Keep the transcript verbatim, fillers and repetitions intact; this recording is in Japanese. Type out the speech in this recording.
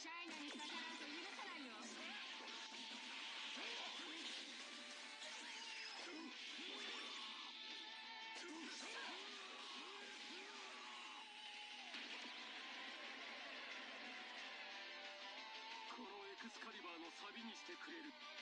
シャイナに逆らうと許さないよ。 このエクスカリバーのサビにしてくれる。